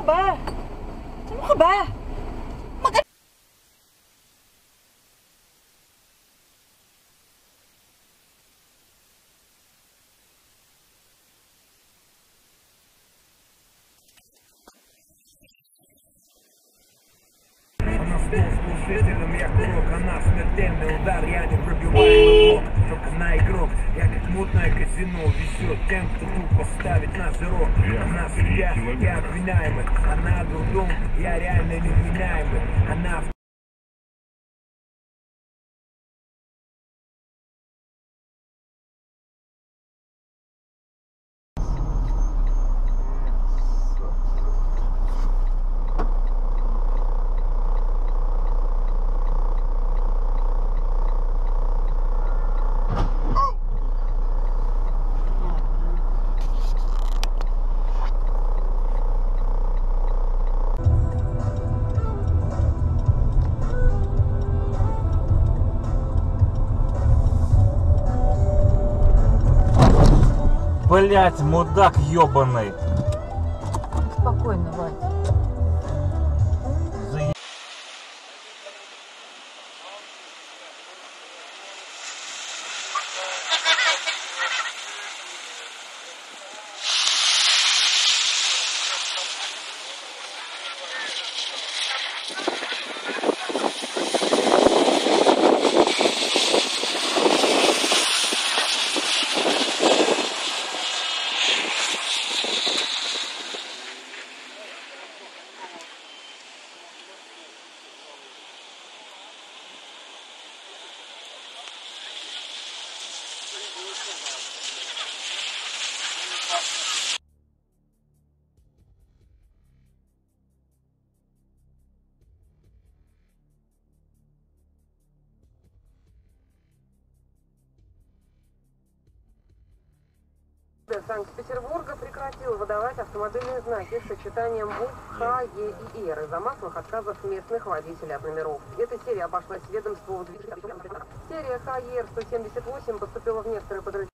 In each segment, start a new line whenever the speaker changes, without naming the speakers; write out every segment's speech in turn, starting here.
ka ba? Ano ka ba?
Слушателям я курок, она смертельный удар. Я не пробиваемый блок, только на игрок. Я как мутное казино, везет тем, кто тупо ставит на зеро. Она судья, я обвиняемый. Она дурдом, я реально невменяемый. Она
Блять, мудак ёбаный.
Спокойно, Вань.
Санкт-Петербурга прекратил выдавать автомобильные знаки с сочетанием букв Х, Е и Р из-за массовых отказов местных водителей от номеров. Эта серия обошлась ведомству в движении. Серия ХЕР-178 поступила в некоторые подразделения.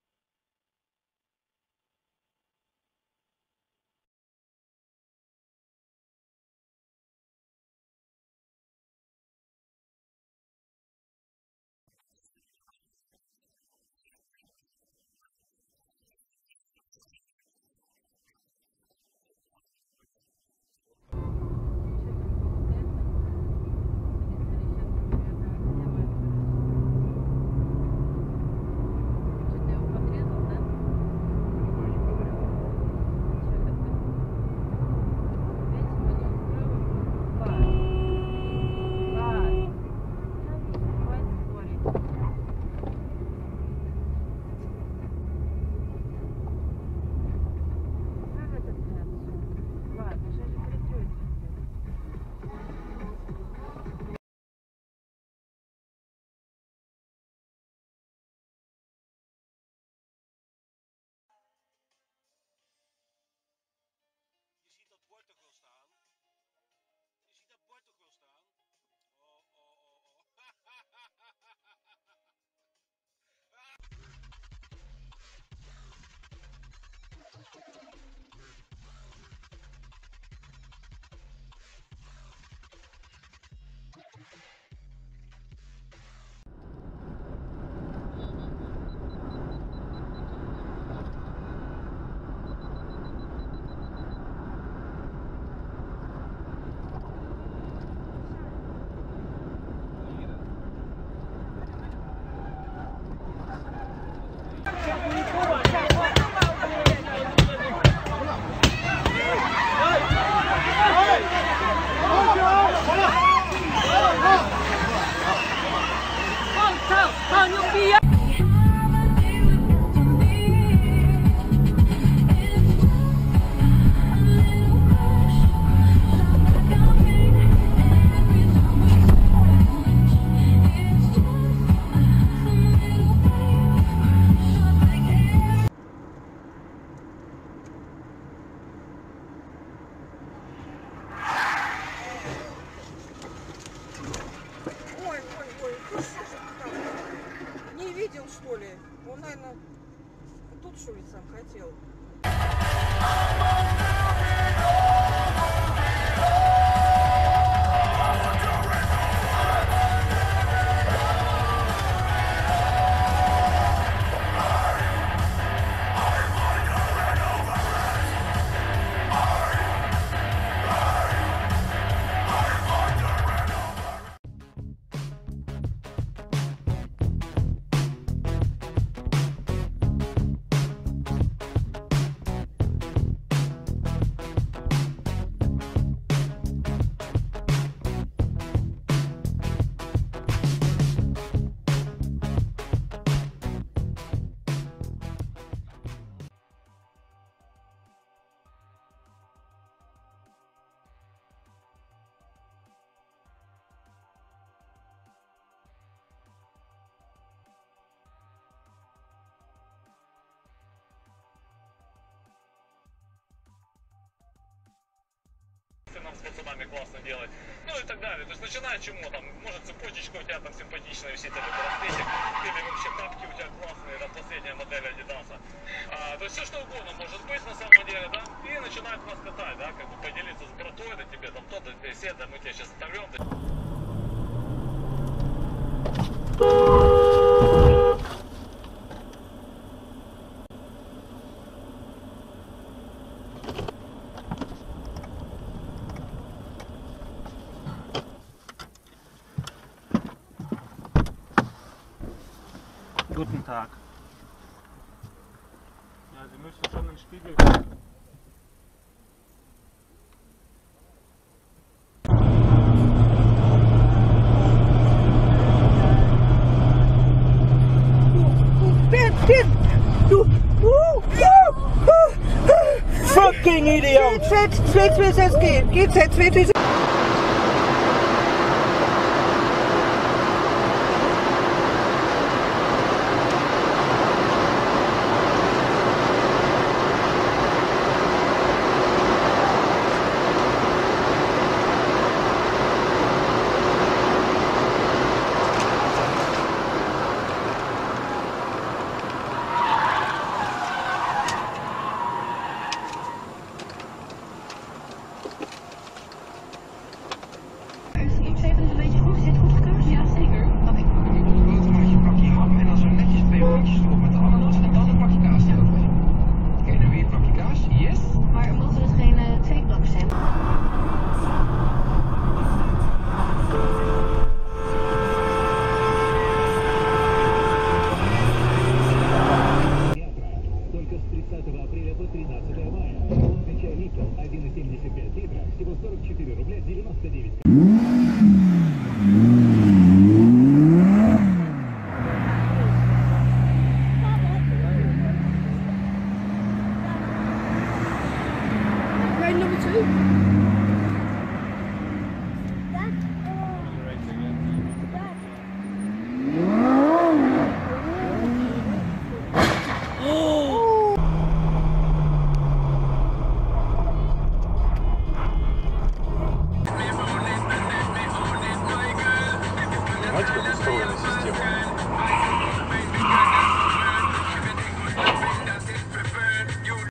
Что ли? Он, наверное, тут что ли сам хотел.
если нам с пацанами классно делать. Ну и так далее. То есть начиная чему там, может цепочечка у тебя там симпатичная висит, или браслетик, или вообще тапки у тебя классные, там последняя модель Адидаса. То есть все что угодно может быть на самом деле, да, и начинают нас катать, да, как бы поделиться с братой, да тебе там то-то, да, мы тебя сейчас оторвем.
Guten Tag. Ja, Sie müssen schon den Spiegel.
Fucking idiot! GZ226G. GZ226G.
Только с 30 апреля по 13 мая. Полный чай Липтон 1,75 литра, всего 44 рубля 99.
Number 2.